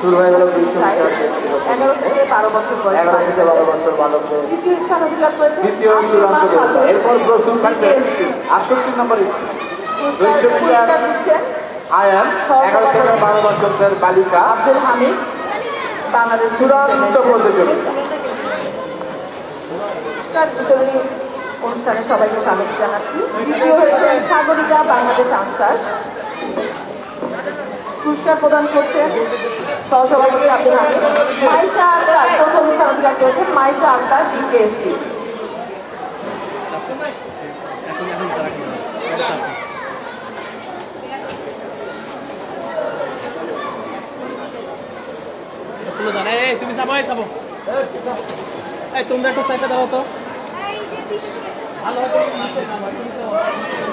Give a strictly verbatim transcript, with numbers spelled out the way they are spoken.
শুরু হয়ে গেল এগারো থেকে বারো বছর বয়স এগারো থেকে বারো বছর বালকদের দ্বিতীয় স্থান অধিকার করেছে দ্বিতীয় চূড়ান্ত পর্ব। এরপর প্রথম থাকবে আটষট্টি নম্বর দুইশো মিটার আয়ান এগারো থেকে বারো বছরদের বালিকা আব্দুল হামিদ বাংলাদেশ চূড়ান্ত প্রতিযোগিতা বিতরণী অনুষ্ঠানে সবাইকে স্বাগত জানাচ্ছি। দ্বিতীয় হয়েছে সাগরিকা বাংলাদেশ আনসার। পুরস্কার প্রদান করছেন সহসভাপতি আব্দুল হামিদ। মাইশা আক্তার প্রথম স্থান অধিকার করেছেন মাইশা আক্তার বিকেএসপি। তুমি যাবো যাবো তোমরা একটু সাইডে দাও তো ভালো